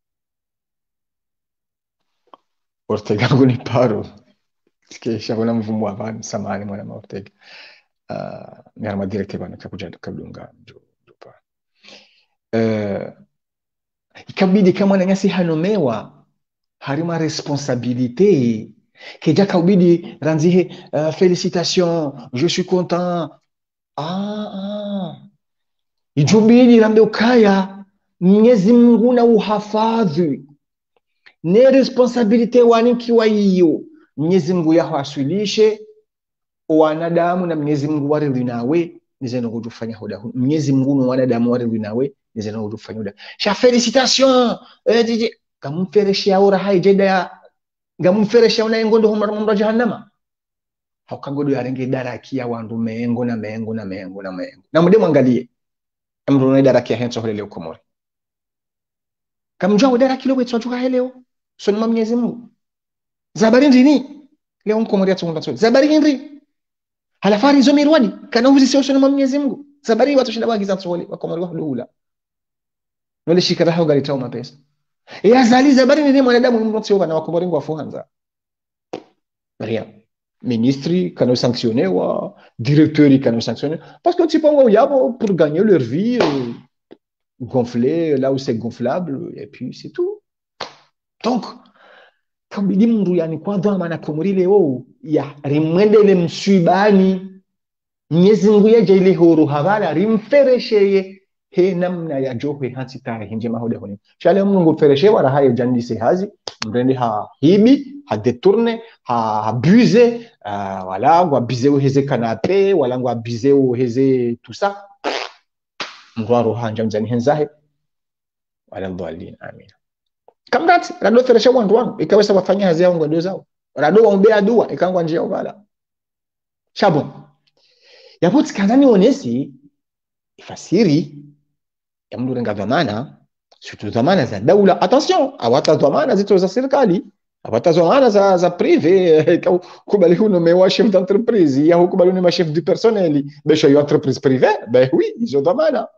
Ortega ngoni paro sikesha kuna mvumo wa bani samani mwana Ortega nyarama directive na kakuja kabunga njopa ikabidi kama nanyasi hanomewa harima responsabilité keja kaubidi ranzihe félicitations je suis content ijubidi rambe ukaya Mwenyezi Mungu na uhafadhi ne responsabilité wanikiwa hiyo Mwenyezi Mungu yaho aswilishe wanadamu na Mwenyezi Mungu waridhi nawe nizeno kujufanya hoda Mwenyezi Mungu na wanadamu waridhi nawe nizeno kujufanya hoda sha félicitations kamumfereshe aura haijeda ya ngamumfereshe una engondo homarumba jahannama haukangodo yarenge daraki ya wandu mengo na mude mwangalie amru na daraki ya henso leo komori kamjua daraki leo tsojuka leo sunma Mwenyezi Mungu zabari ndini leo komori atunda tso zabari henri halafari zo mirwani kana uzi sio sunma Mwenyezi Mungu zabari watu shinda bagiza tsole wa komori wa dula wale shikara hao gari tauma pesa yazali zabari ndini mwanadamu mmotsio kana wa komori ngwa fuhanza rien ministre qui ont sanctionné ou directeur qui ont sanctionné parce que tu penses pour gagner leur vie gonfler là où c'est gonflable et puis c'est tout donc comme dit mundu yani kwa dhama na komori leo ya rimwendele mswibani Mwenyezi Mungu yaje ile horo habara rimferesheye he namna ya johe hansi tarehe njema hode honi shale Mungu fereshe wala hayo jandise hazi mrende ha hibi ha détourner ha abuser wala ngo abuser uheze kanape wala ngo abuser uheze tout ça ndwaro hanja mzani henzahe wala dhalin amin kamrat rado fereshe wandu wangu ikaweza wafanya hazi yao ngo zao rado waombea dua ikangwa njia wala shabon yaputi kanani onesi ifasiri ya mndu renga dhamana surtout dhamana za daula attention awata dhamana zito za serikali awata dhamana za privé kubali huno mewa chef d'entreprise ya hukubali ni chef du personnel besho yo entreprise privée ben oui ils ont dhamana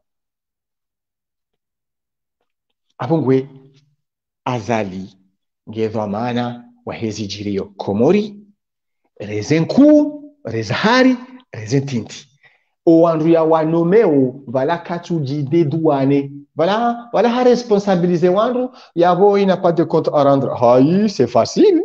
abongwe azali nge dhamana wa hezi jirio komori rezenku rezahari rezentinti owandu ya wanomeo vala katu jide duane voilà ha responsabiliser wandu yabo ina pas de compte à rendre hai c'est facile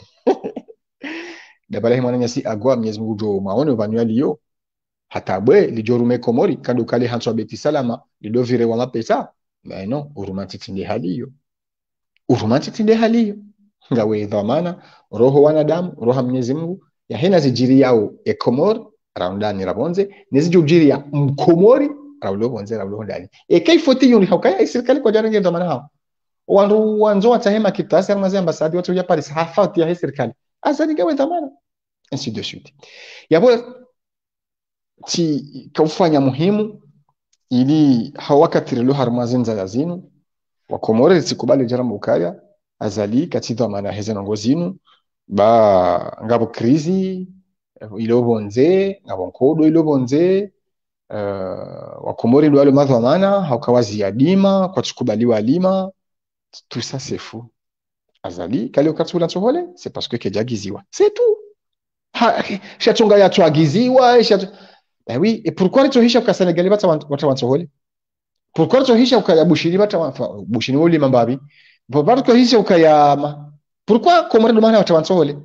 dabala mwana nyasi agwa Mwenyezi Mungu jo maone vanyu aliyo hata bwe lijorume komori kando kale hanswa beti salama lidovire wa mapesa mais non urumantitinde haliyo urumantitinde haliyo ngawe dhamana roho wanadamu roho Mwenyezi Mungu ya hena zijiri yao ekomor raundani rabonze nezijujiri ya mkomori raulo bonze raulo ndani kaifoti yuni haukaya serikali kwa jarenge dhamana hao wandu wanzo watahema kitasi amazi ambasadi watu ya Paris hafati ya serikali azani ngawe dhamana ainsi de suite yabo ti kaufanya muhimu ili hawakatirilo harmazinza yazinu wakomore sikubali jarambo ukaya azali katidwa mana heze nongozinu ba ngabo krizi ilobonze ngabo nkodo ilobonze wakomore ndo wale madhamana haukawazi yadima kwa tukubaliwa lima tout ça c'est fou azali kale ukatula tsohole c'est parce que kejagiziwa c'est tout ha shatunga ya twagiziwa ben oui et pourquoi tu hisha ukasenegali bata watu pourquoi tu hisha ukayabushiri bata bushini woli mambabi pourquoi tu hisha ukayama pourquoi komore ndo maana watu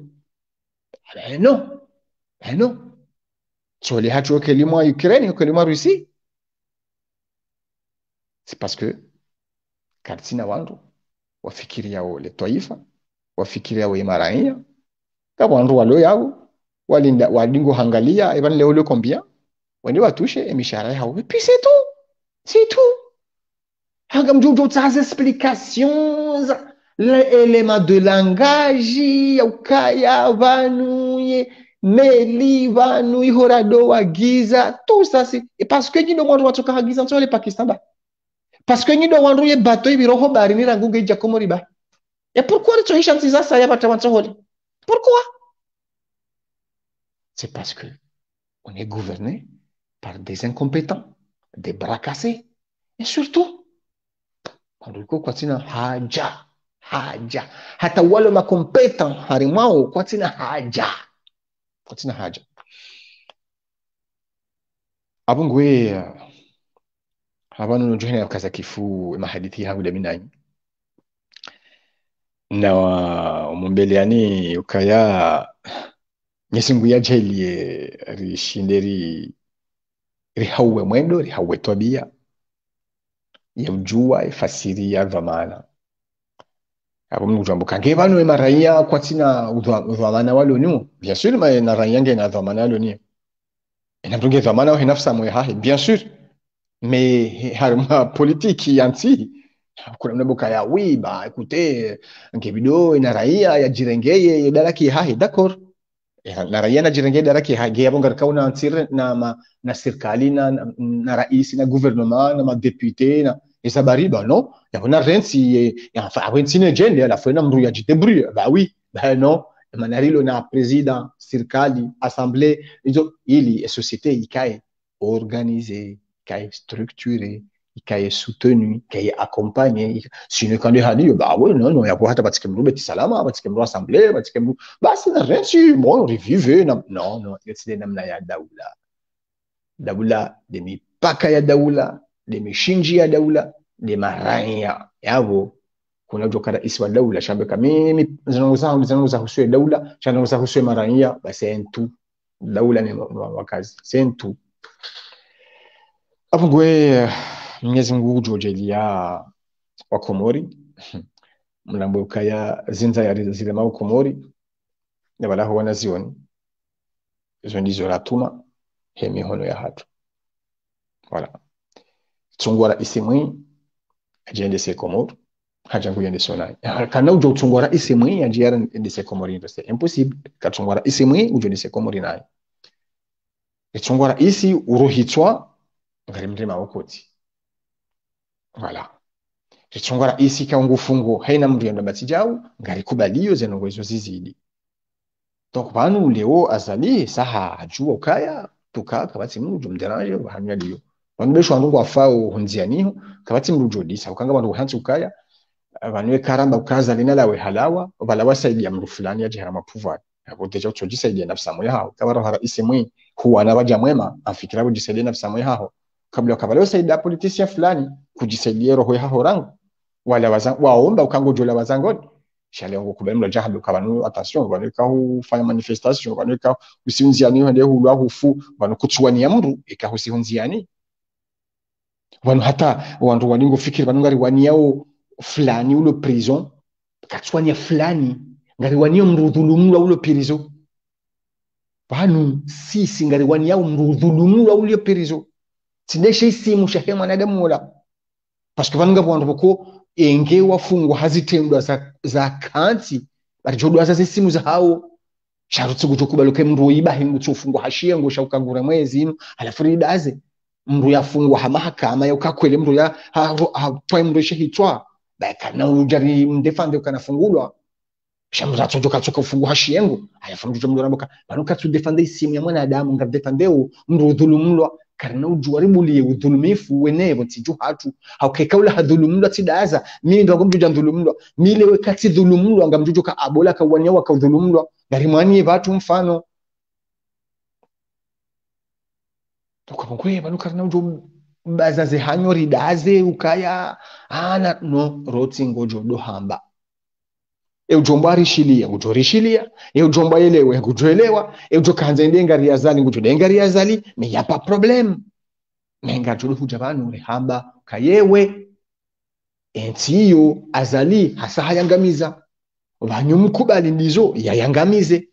non tsohole hatu kelimo Ukraine kelimo Russie c'est parce que katina wandu wafikiria wale taifa wafikiria wa imaraia kama wandu walo yao walinda wadingo hangalia even leo combien wende watushe mishahara yao et puis c'est tout hanga mjojo tsaze explications l'élément de langage ukaya vanu ye meli vanu ihorado wagiza tout ça c'est parce que nyindo wandu watoka hagiza ntole Pakistan ba parce que nyindo wandu ye bato ibiroho bari ni rangu geja komori ba et pourquoi tu hisha ntiza saya batawantsole pourquoi c'est parce que on est gouverné par des incompétents, des bras cassés. Et surtout, kwa tina haja. Hata wale makompetent harimao kwa tina haja. Abungwe habanu njohene ya kaza kifu mahadithi hangu da minanyi. Na umumbeleani ukaya nyesingu ya jeli rishinderi rihauwe mwendo rihauwe tabia ya ujua ifasiri ya dhamana hapo mungu jambuka ngebano maraia kwa tina dhamana walo ni bien sûr mais na raia nge na dhamana walo ni ina mtunge dhamana wa nafsa mwe hahi bien sûr mais harma politique anti kuna mnaboka ya wiba écoutez ngebido ina raia ya jirengeye dalaki hahi d'accord na raia na jirenge daraki hage yabo ngarkauna ansir na serikali na rais na gouvernement na madepute na isabari ba non yabo na rensi ya fa rensi ne jende la fena mru ya jitebru ba oui ba non manarilo na president serikali assemblée izo ili société ikae organisée ikae structurée ikae soutenu ikae accompagné sino quand les hadi ba oui non yabo hata batike mru beti salama batike mru assemblée batike mru basi na rensi bon revive non c'est namna ya daula de mipaka ya daula de mishinji ya daula de maraya yabo kuna joka rais wa daula shambeka mimi zanongoza huswe daula zanongoza huswe maraya basi entu daula ni wakazi sentu abungwe Mwenyezi Mungu jojelia wa Komori mlambo kaya zinza ya zile mao Komori na balaho wanazioni izo ndizo ratuma hemi hono ya hatu voilà tsungwara isimwi ajende se Komori hajangu yende sonai kana ujo tsungwara isimwi ajiyara ende se Komori ndo c'est impossible katsungwara isimwi ujo ende se Komori nayo tsungwara isi uruhitswa ngarimrema okoti voilà tsungwara isi ka ngufungo haina mriendo batijau ngarikubaliyo zenongo izo zizidi donc banu leo azali saha ajua ukaya tuka kabati mungu mderanje bahanya liyo banu besho anungu afao hunzianiho kabati mungu jodisa ukanga bantu hantu ukaya banwe karamba ukaza linala we halawa balawa saidi ya mru fulani aje harama pouvoir abo deja uchojisa idi nafsa moyo hao kabara hara isemwe huwa na baja mwema afikira bujisaidia nafsa moyo hao kabla kabla usaidia politician fulani kujisaidia roho ya horangu wala wazangu waomba ukangojola wazangoni shale ngo kubemla jahabe kabanu attention banika ufanya manifestation banika usiunziani hande hulwa hufu banu kutswani ya mru ikahusihunziani wanu hata wandu waningo fikiri banu ngari waniao fulani ulo prison katswani fulani ngari waniao mrudhulumwa ulo prison banu sisi ngari waniao mrudhulumwa ulo prison tindeshe isimu shahe mwanadamu wala parce que banu ngabo wandu boko enge wafungwa hazitendwa za kanti barijodwa za simu za hao sharutse kutokubaluke mru iba hingu tsufungwa hashiye ngo shaukagura mwezi ino alafu ridaze mru yafungwa hamahakama yokakwele mru ya twa mru shehitwa bakana ujari mdefande ukanafungulwa shamza tsojoka tsoka ufungwa hashiye ngo alafu mru mru raboka banuka tu defende simu ya mwanadamu ngabdefendeo mru dhulumulwa karna ujuaribuliye udhulumifu wenebo tiju hatu haukekaula hadhulumulwa tidaza mimi ndo ngomjuja dhulumulwa mile wekati dhulumulwa ngamjujo ka abola ka wanyawa ka dhulumulwa garimani watu mfano tukabongwe banu karna ujo bazaze hanyo ridaze ukaya ana no roti ngojo do hamba ujomba rishilia ujorishilia ujomba elewe ujoelewa ujo kanza ndenga riazali ngujo denga riazali me yapa problem menga tudu hujabanu rehamba kayewe entiyo azali hasa hayangamiza banyumukubali ndizo yayangamize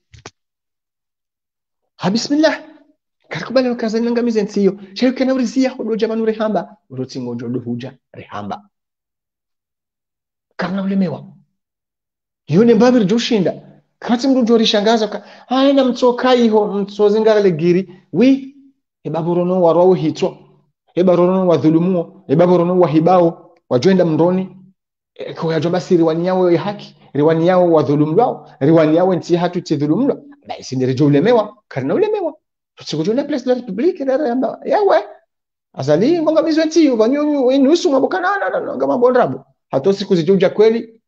ha bismillah kakubali kazani ngamize entiyo shirika na urizia hodo jabanu rehamba uroti ngojo do huja rehamba karna ulemewa yone mbabiri joshinda kati mrujo rishangaza haina mtsoka iho mtsozingale giri wi ebaborono warao hitwa ebaborono wadhulumu ebaborono wahibao wajenda mndoni kwa yajoba siri waniao ya haki riwani yao wadhulumu wao riwani yao nti hatu tidhulumu basi ndirejo ulemewa karna ulemewa tusikujona place de la republique dara yawe azali ngangamizo nti banyonyo inusu mabokana na ngama bondrabo hatosi kuzijuja kweli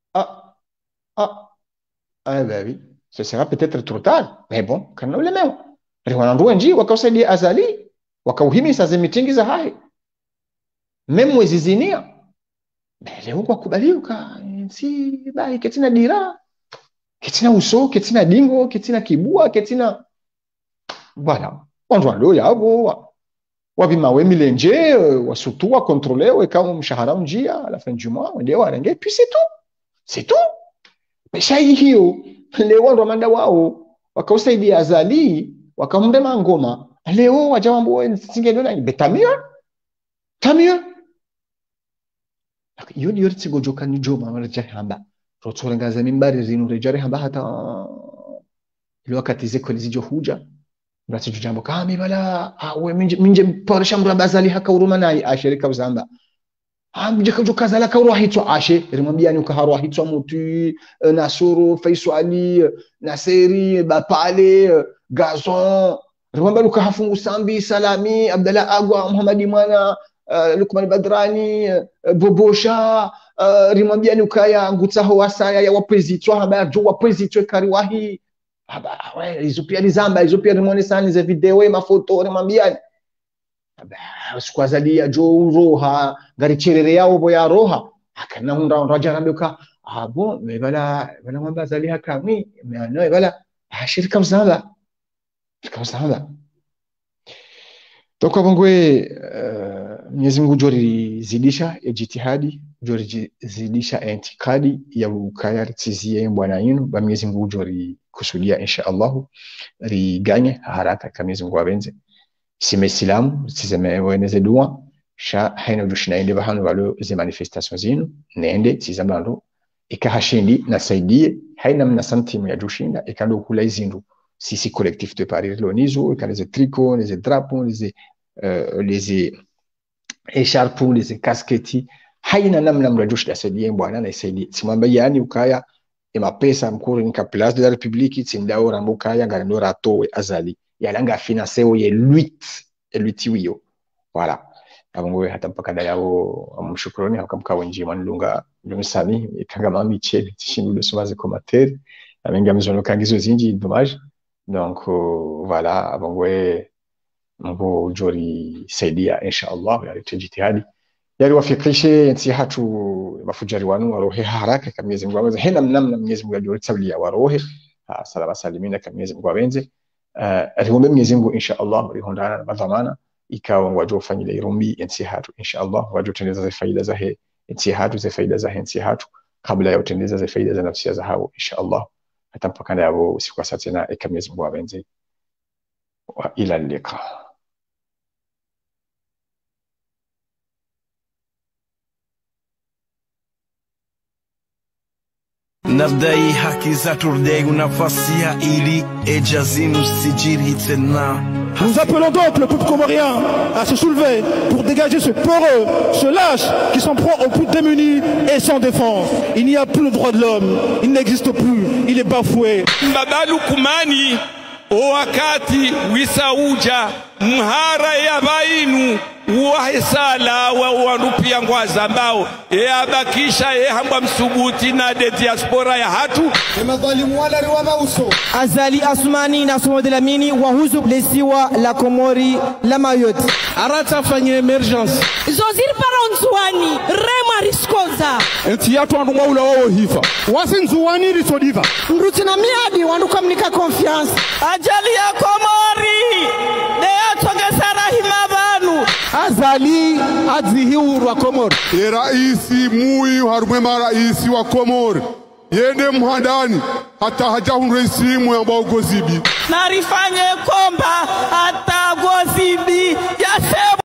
bah oui, ce sera peut-être trop tard, mais bon, quand nous le mettons. Riwanandu nji wakausaidi azali, wakauhimisa zimitingi za hai. Meme wezizinia. Leo kwa kubaliuka, si bai ketina dira, ketina uso, ketina dingo, ketina kibua, ketina voilà. Ondwando yabo wabima wemilenje, wasutua contrôler kama mshahara njia à la fin du mois, ndio warenge puis c'est tout. C'est tout. Pesha hiyo leo ndo manda wao wakausaidia azali wakamndema ngoma leo wajambo singeliona betamia tamia hiyo ndio tsigojoka ni joma waraja hamba rotsorengaza mimbari zinu rejare hamba hata ile wakati zeko lizijo huja basi jambo kama bala awe minje poresha mraba azali haka uruma nayi ashirika uzamba mje kujukaza la kauro hitwa ashe rimwambia ni ukaharo hitwa mutu Nasuru Faisali Naseri Bapale Gazon rimwambia ukahafungu Sambi Salami Abdallah Agwa Muhammadi Mwana Lukman Badrani Bobosha rimwambia ni ukaya ngutsaho wasaya ya wapezitwa haba jo wapezitwa kariwahi haba hizo pia nizamba hizo pia rimwone sana za video mafoto rimwambia sikwazalia jo roha gari cherere yao boya roha akana hunda rajarambuka abo mebala bana mwamba zalia kami no bala shirika mzala toka bongwe Mwenyezi Mungu jori zidisha jitihadi jori zidisha intikadi ya ukaya tizie bwana yenu ba Mwenyezi Mungu jori kusudia insha Allah riganye haraka kama Mwenyezi Mungu abenze simesilamu sizeme weneze dua sha haina dushinaende bahanu walo ze manifestation zinu nende sizambando ikahashindi nasaidie haina mna santimu ya dushinda ikando kula izindu sisi collectif de Paris lonizo ikale tricot les drapeaux les écharpes les casquettes haina namna mrajush dasaidie bwana na isaidie simamba yani ukaya mapesa mkuru nika place de la République tsindao rambukaya ngando rato azali yalanga financeo ye luit wiyo voilà abongwe hata mpaka yao amshukroni akamka wenji manlunga lumisami ikanga mami chebe tishindu somaze commentaire amenga mzono kangizo zinji dommage donc voilà abongwe mambo jori saidia insha Allah yari tujitihadi yari wafikishe nsi hatu mafujari wanu warohe haraka kama Mwenyezi Mungu aweze hena namna Mwenyezi Mungu ajori tablia warohe salama salimina kama Mwenyezi Mungu awenze atuombe Mwenyezi Mungu insha Allah rihondana na madhamana ikawa wajo fanyile irumbi nsi hatu insha Allah wajo tendeza za faida za he nsi hatu za faida za nsi hatu kabla ya utendeza za faida za nafsi za hao insha Allah hata mpaka yabo siku sasa tena kama Mwenyezi Mungu awenze wa ila liqa. Nabdai haki za turdegu nafasia ili ejazinu sijiri tena. Nous appelons donc le peuple comorien à se soulever pour dégager ce peureux, ce lâche qui s'en prend aux plus démunis et sans défense. Il n'y a plus le droit de l'homme, il n'existe plus, il est bafoué. Mbabalu kumani o wakati wisauja mhara ya bainu uwahisala wa wanupia ngwaza mbao abakisha hamba msubuti na de diaspora ya hatu madhalimu wala riwaba uso Azali Asmani na Somo de la Mini wahuzu lesiwa la Komori la Mayotte arata fanye emergence Josir Paronzwani Rema Riskoza enti yatu andu maula wao hifa wasinzuwani risodiva Mrutina miadi wandu kamnika confiance Ajali ya Komori de atongesara himabanu Azali adzihiuru wa Komori raisi mui harumema raisi wa Komori yende mhandani hata hajahun raisi mwe ambao gozibi narifanye komba hata gozibi ya